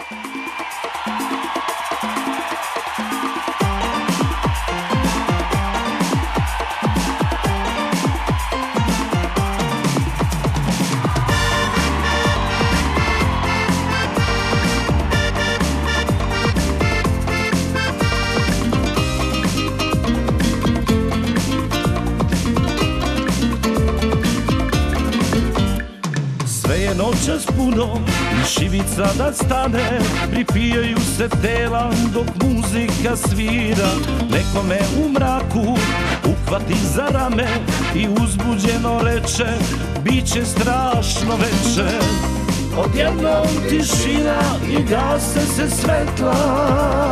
Noćas puno i šivica da stane, pripijaju se tela dok muzika svira. Neko me u mraku uhvati za rame i uzbuđeno reče, biće strašno veče. Odjednom tišina i gase se svetla,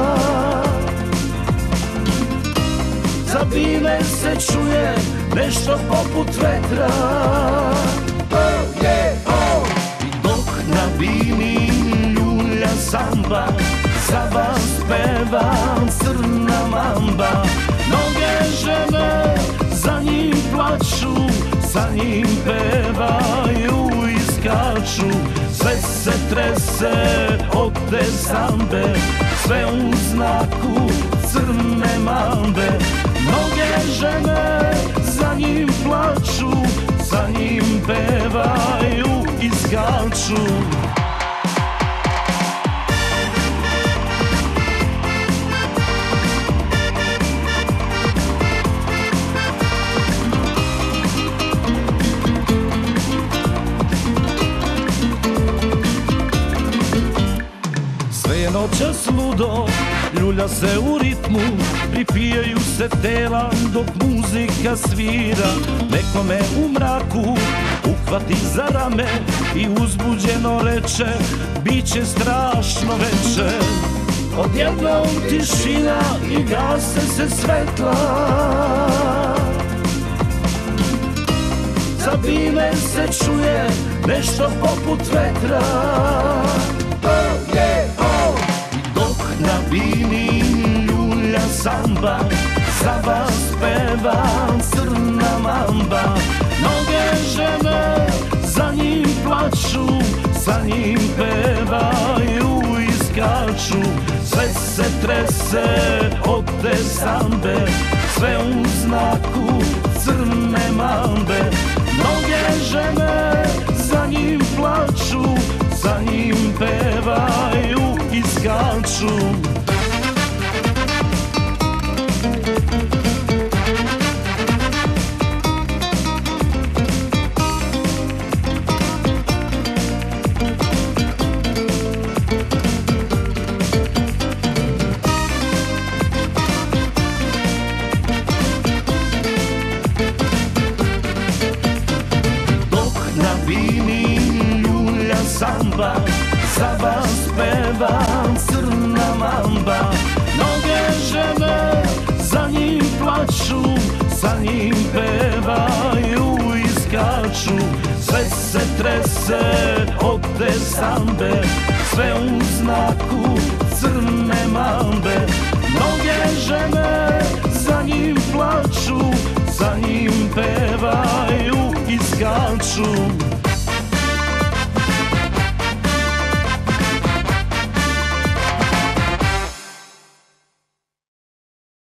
za bine se čuje nešto poput vetra. Oh yeah, oh! Na bini ljulja samba, za vas peva crna mamba. Mnoge žene za njim plaču, sa njim pevaju i skaču. Sve se trese od te sambe, sve u znaku crne mambe. Mnoge žene za njim plaču, sa njim pevaju i skaču. Sve je noćas ludo, ljulja se u ritmu, pripijaju se tela dok muzika svira. Neko me u mraku uhvati za rame i uzbuđeno reče, biće strašno veče. Odjednom tišina i gase se svetla, za bine se čuje nešto poput vetra. Oh yeah, oh! Dok na bini ljulja samba, za vas peva crna mamba. Mnoge žene za njim plaču, sa njim pevaju i skaču. Sve se trese od te sambe, sve u znaku crne mambe. Mnoge žene za njim plaču, sa njim pevaju i skaču. Samba, za vas peva crna mamba. Mnoge žene za njim plaču, sa njim pevaju i skaču. Sve se trese od te sambe, sve u znaku crne mambe. Mnoge žene za njim plaču,